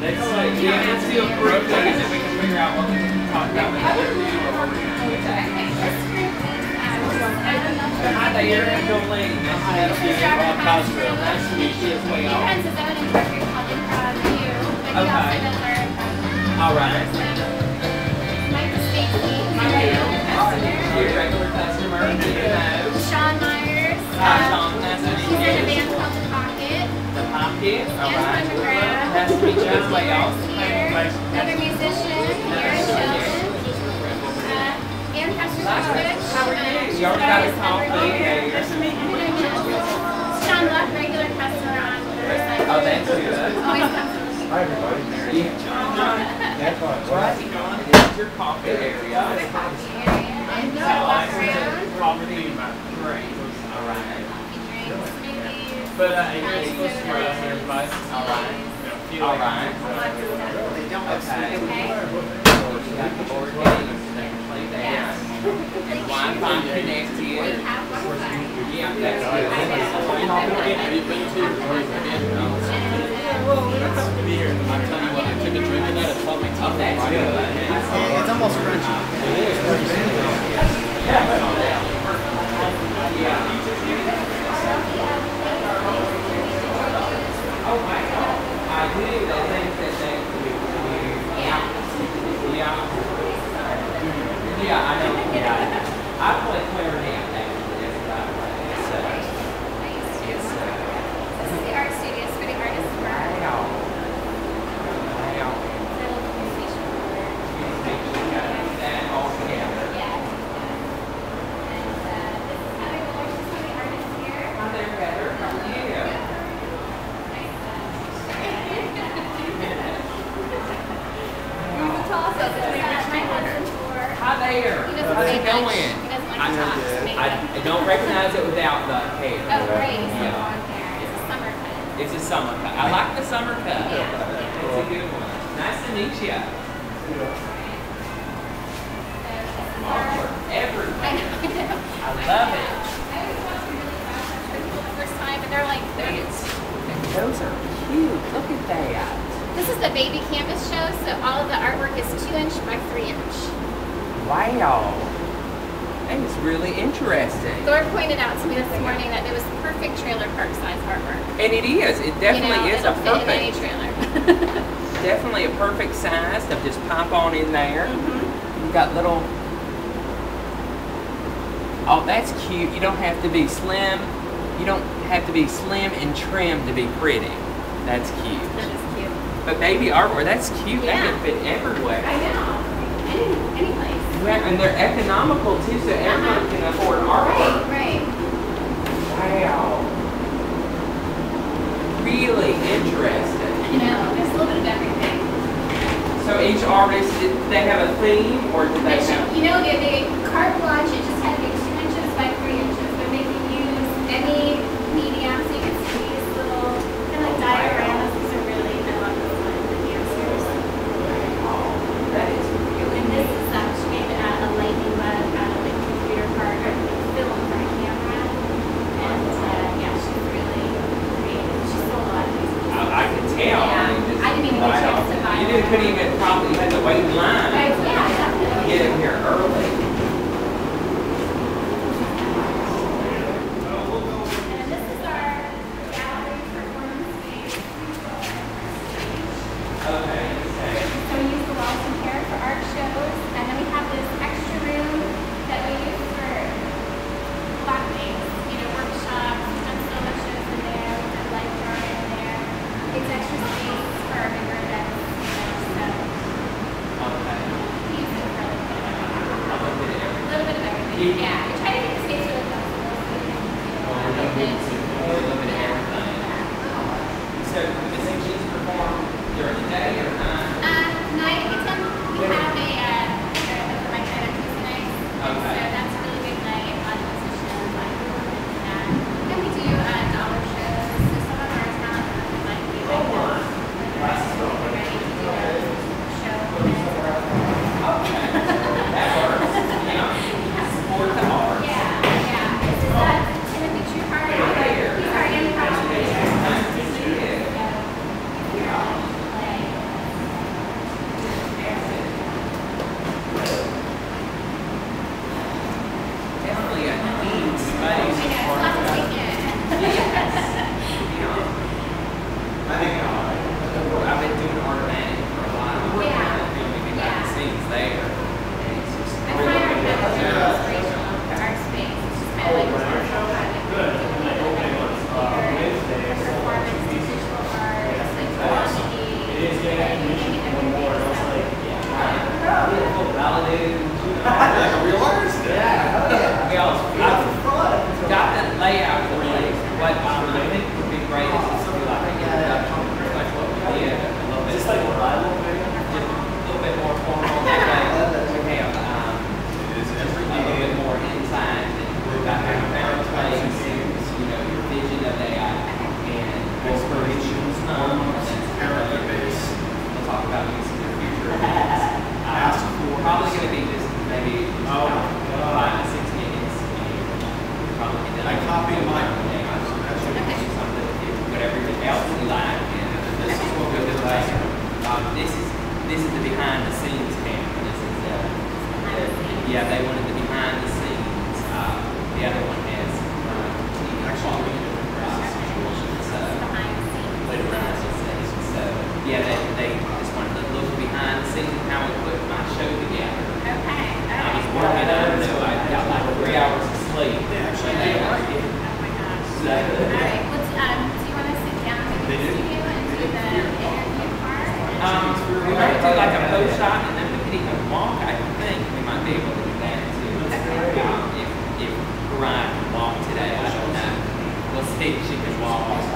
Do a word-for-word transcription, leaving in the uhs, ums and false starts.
Let's see. Yeah, let's do a group so that we can figure out what we can talk about with the interview or what we're going to do. Hi there, Jolene. Nice to meet you. Rob Cosgrove. Nice to meet you as well. Friends of own instructor called Improv U. But he also does our all right. Mike Stacy. Hi there. You're a regular customer. Do you know? Sean Myers. Hi, Sean. Nice to meet you. He's in a band called The Pocket. The Pocket. All right. Nice to meet you as well. Another musician here in Sheldon. Uh, and Pastor Joshua. How are you? You already got a coffee. Nice to meet you. Sean Luck, regular customer on Riverside. Oh, that's good. Always comes to the Hi, everybody. Yeah, John. That's fine. Right, John. This is your coffee area. coffee area. And so walk around. Coffee, great. All right. Drinks, smoothies. But uh, you're supposed to wear us everybody. All right. All right. Lots of stuff. Okay. Okay. You got the board games. They can play that. And Wi-Fi connected. We have Wi-Fi. Yeah, that's good. Have you been to? I'm telling you what, I took a drink of that at Salt Lake City. Oh, that's good. Yeah, it's almost crunchy. It is crunchy. Oh my God. I do. They think that they yeah. Yeah. Yeah, I know. Yeah. I play clarinet actually. That's what I play. So, it's, uh, This is the art studio, it's for the artist's work. wow. Wow. So, station work. You make sure you got that all together. Yes. And uh, this is Heather Miller, she's one of the artists here. Hi there, Heather. How are you? Nice. Here's the tall so this is uh, my husband for. Hi there. He doesn't How's say it much. going? He doesn't like I, to talk. good. Just make I, up. I don't recognize it without the hair. Oh, great. He's so Yeah. long hair. It's a summer cut. It's a summer cut. I like the summer cut. Yeah. It's a good one. Nice to meet you. Artwork everywhere. I know, I know. I love it. I always watch them really fast. I'm sure people the first time, but they're like, they're, Those are cute. Look at that. this is the baby canvas show, so all of the artwork is two inch by three inch. Wow. That is really interesting. Thor pointed out to me this morning that it was perfect trailer park size artwork. And it is. It definitely you know, is a it'll fit in any perfect, trailer. definitely a perfect size to just pop on in there. Mm-hmm. You've got little, oh, that's cute. You don't have to be slim. You don't have to be slim and trim to be pretty. That's cute. That is cute. But baby artwork, that's cute. Yeah. That can fit everywhere. I know. Any, any place. Yeah, and they're economical too, so everyone can afford artwork. Right, right. Wow. Really interesting. I know. There's a little bit of everything. So each artist, did they have a theme or did they But have? you, you know, they, they carte blanche, it just had to be two inches by three inches, but they can use any medium, so you can see these little kind of like dioramas. These are really, I love those ones, the dancers. Oh, that is really And this is um, she made it out of lightning bug, out of like computer part, or film for a camera. And uh, yeah, she's really creative. She sold a lot of these. I, I can tell. Yeah. I, mean, just, I didn't even get a chance to buy You one. didn't couldn't even probably you had to wait in line Right, yeah, to definitely. get in here early. And this is our gallery performance space. Okay. Okay. So we use the walls in here for art shows, and then we have this extra room that we use for block days, you know, workshops. We've done solo shows in there, we've done life art in there. It's extra space for our bigger events, you know, so Okay. we use it for a little bit of everything. A little bit of A everything. little bit of everything, yeah. We try to make the space really flexible so you can, you know, have like this. A little bit of everything. So, the musicians perform during the day or night? Maybe every day. Validated. Like a real artist? Yeah. We all, I've got that layout of the place. What um, I think would be great is just to do like an introduction, pretty much what we did, a little bit. Just like a Bible video? Just a little bit more formal. That way we have um, a little bit more insight about how you found the place, you know, your vision of that, and inspirations. Um, Character base. We'll talk about using your future events. Ask for. Probably going to be just maybe Oh, five to six minutes. And probably be done. I copied mine. Something, whatever else you like. And this is what we'll do later. Um, this is this is the behind the scenes camera. This is uh, the, yeah, they wanted the behind the scenes. Uh, the other one has uh, T V quality. So later on, so yeah, they they just wanted to look behind the scenes of how we put my show together. Okay. I was working on it, so I got like three hours of sleep. Yeah, actually, When they yeah. were here. Oh my gosh. So, All right. Well, um, do you want to sit down in the They did. studio and do the interview part? Um, we might do like a post shot and then we could even walk. I think we might be able to do that too. Um, if if Ryan can walk today, I don't know. We'll see if she can walk.